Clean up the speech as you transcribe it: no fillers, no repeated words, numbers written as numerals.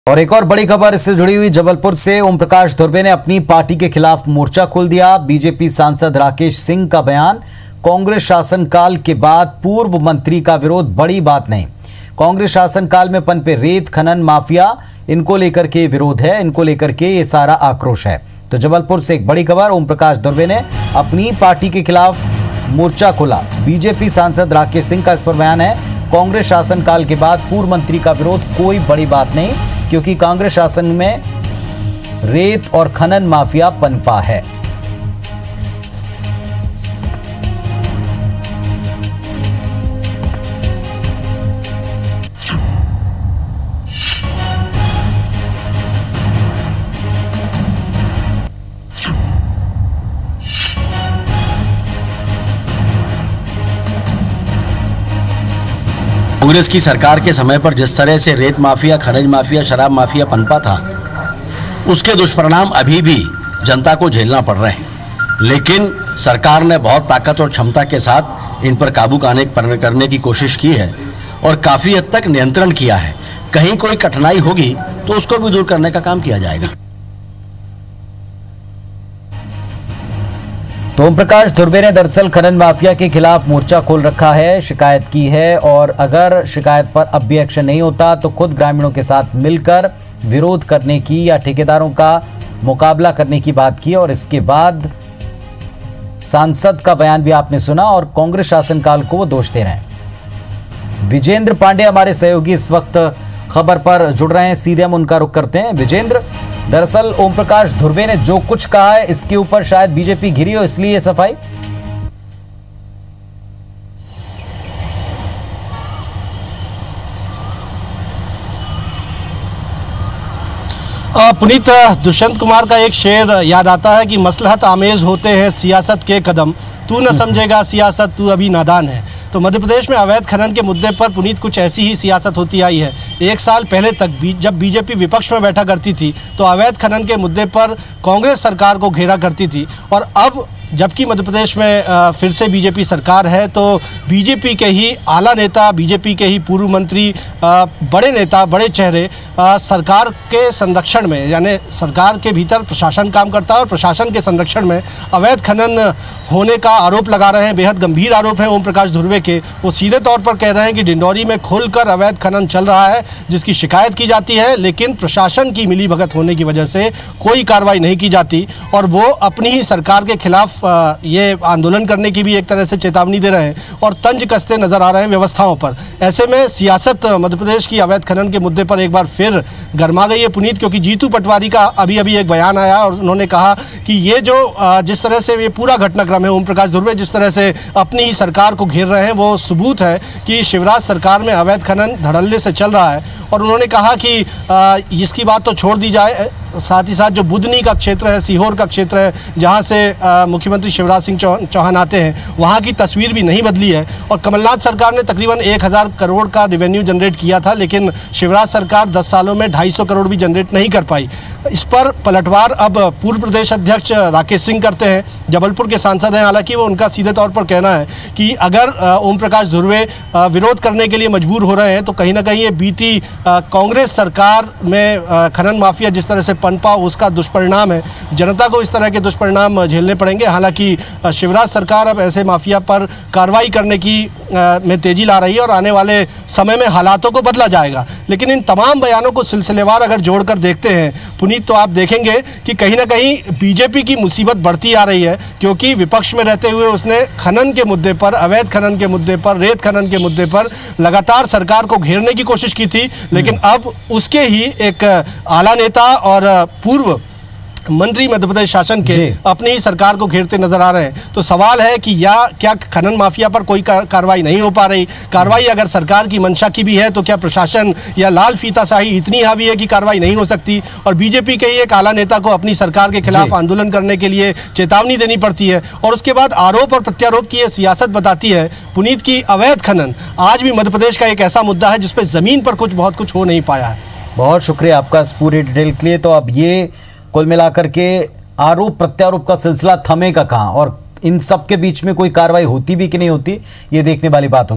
और एक और बड़ी खबर इससे जुड़ी हुई जबलपुर से ओम प्रकाश धुर्वे ने अपनी पार्टी के खिलाफ मोर्चा खोल दिया। बीजेपी सांसद राकेश सिंह का बयान, कांग्रेस शासनकाल के बाद पूर्व मंत्री का विरोध बड़ी बात नहीं। कांग्रेस शासनकाल में पनपे रेत खनन माफिया, इनको लेकर के विरोध है, इनको लेकर के ये सारा आक्रोश है। तो जबलपुर से एक बड़ी खबर, ओम प्रकाश धुर्वे ने अपनी पार्टी के खिलाफ मोर्चा खोला। बीजेपी सांसद राकेश सिंह का इस पर बयान है, कांग्रेस शासनकाल के बाद पूर्व मंत्री का विरोध कोई बड़ी बात नहीं, क्योंकि कांग्रेस शासन में रेत और खनन माफिया पनपा है। कांग्रेस की सरकार के समय पर जिस तरह से रेत माफिया, खनिज माफिया, शराब माफिया पनपा था, उसके दुष्परिणाम अभी भी जनता को झेलना पड़ रहे हैं। लेकिन सरकार ने बहुत ताकत और क्षमता के साथ इन पर काबू करने की कोशिश की है और काफ़ी हद तक नियंत्रण किया है। कहीं कोई कठिनाई होगी तो उसको भी दूर करने का काम किया जाएगा। तो ओम प्रकाश धुर्वे ने दरअसल खनन माफिया के खिलाफ मोर्चा खोल रखा है, शिकायत की है, और अगर शिकायत पर अब भी एक्शन नहीं होता तो खुद ग्रामीणों के साथ मिलकर विरोध करने की या ठेकेदारों का मुकाबला करने की बात की। और इसके बाद सांसद का बयान भी आपने सुना और कांग्रेस शासनकाल को वो दोष दे रहे हैं। विजेंद्र पांडे हमारे सहयोगी इस वक्त खबर पर जुड़ रहे हैं, सीधे हम उनका रुख करते हैं। विजेंद्र, दरअसल ओम प्रकाश धुर्वे ने जो कुछ कहा है इसके ऊपर शायद बीजेपी घिरी हो, इसलिए सफाई। पुनीत, दुष्यंत कुमार का एक शेर याद आता है कि मसलहत आमेज होते हैं सियासत के कदम, तू न समझेगा सियासत तू अभी नादान है। तो मध्य प्रदेश में अवैध खनन के मुद्दे पर पुनीत कुछ ऐसी ही सियासत होती आई है। एक साल पहले तक जब बीजेपी विपक्ष में बैठा करती थी तो अवैध खनन के मुद्दे पर कांग्रेस सरकार को घेरा करती थी, और अब जबकि मध्य प्रदेश में फिर से बीजेपी सरकार है तो बीजेपी के ही आला नेता, बीजेपी के ही पूर्व मंत्री, बड़े नेता, बड़े चेहरे सरकार के संरक्षण में, यानी सरकार के भीतर प्रशासन काम करता है और प्रशासन के संरक्षण में अवैध खनन होने का आरोप लगा रहे हैं। बेहद गंभीर आरोप है ओम प्रकाश धुर्वे के। वो सीधे तौर पर कह रहे हैं कि डिंडौरी में खुलकर अवैध खनन चल रहा है, जिसकी शिकायत की जाती है, लेकिन प्रशासन की मिलीभगत होने की वजह से कोई कार्रवाई नहीं की जाती, और वो अपनी ही सरकार के खिलाफ ये आंदोलन करने की भी एक तरह से चेतावनी दे रहे हैं और तंज कसते नजर आ रहे हैं व्यवस्थाओं पर। ऐसे में सियासत मध्य प्रदेश की अवैध खनन के मुद्दे पर एक बार फिर गर्मा गई है पुनीत, क्योंकि जीतू पटवारी का अभी एक बयान आया और उन्होंने कहा कि ये जो जिस तरह से ये पूरा घटनाक्रम है, ओम प्रकाश धुर्वे जिस तरह से अपनी ही सरकार को घेर रहे हैं, वो सबूत है कि शिवराज सरकार में अवैध खनन धड़ल्ले से चल रहा है। और उन्होंने कहा कि इसकी बात तो छोड़ दी जाए, साथ ही साथ जो बुधनी का क्षेत्र है, सीहोर का क्षेत्र है, जहां से मुख्यमंत्री शिवराज सिंह चौहान आते हैं, वहां की तस्वीर भी नहीं बदली है। और कमलनाथ सरकार ने तकरीबन 1000 करोड़ का रेवेन्यू जनरेट किया था, लेकिन शिवराज सरकार 10 सालों में 250 करोड़ भी जनरेट नहीं कर पाई। इस पर पलटवार अब पूर्व प्रदेश अध्यक्ष राकेश सिंह करते हैं, जबलपुर के सांसद हैं, हालांकि वो उनका सीधे तौर पर कहना है कि अगर ओम प्रकाश धुर्वे विरोध करने के लिए मजबूर हो रहे हैं तो कहीं ना कहीं ये बीती कांग्रेस सरकार में खनन माफिया जिस तरह से पनपा, उसका दुष्परिणाम है। जनता को इस तरह के दुष्परिणाम झेलने पड़ेंगे। हालांकि शिवराज सरकार अब ऐसे माफिया पर कार्रवाई करने की में तेजी ला रही है और आने वाले समय में हालातों को बदला जाएगा। लेकिन इन तमाम बयानों को सिलसिलेवार अगर जोड़कर देखते हैं पुनीत, तो आप देखेंगे कि कहीं ना कहीं बीजेपी की मुसीबत बढ़ती आ रही है, क्योंकि विपक्ष में रहते हुए उसने खनन के मुद्दे पर, अवैध खनन के मुद्दे पर, रेत खनन के मुद्दे पर लगातार सरकार को घेरने की कोशिश की थी, लेकिन अब उसके ही एक आला नेता और पूर्व मंत्री मध्य प्रदेश शासन के अपनी ही सरकार को घेरते नजर आ रहे हैं। तो सवाल है कि क्या खनन माफिया पर कोई कार्रवाई नहीं हो पा रही? कार्रवाई अगर सरकार की मंशा की भी है तो क्या प्रशासन या लाल फीताशाही इतनी हावी है कि कार्रवाई नहीं हो सकती? और बीजेपी के ही एक आला नेता को अपनी सरकार के खिलाफ आंदोलन करने के लिए चेतावनी देनी पड़ती है, और उसके बाद आरोप और प्रत्यारोप की यह सियासत बताती है पुनीत की अवैध खनन आज भी मध्य प्रदेश का एक ऐसा मुद्दा है जिसपे जमीन पर बहुत कुछ हो नहीं पाया है। बहुत शुक्रिया आपका इस पूरी डिटेल के लिए। तो अब ये कुल मिलाकर के आरोप प्रत्यारोप का सिलसिला थमेगा कहां और इन सब के बीच में कोई कार्रवाई होती भी कि नहीं होती, ये देखने वाली बात होगी।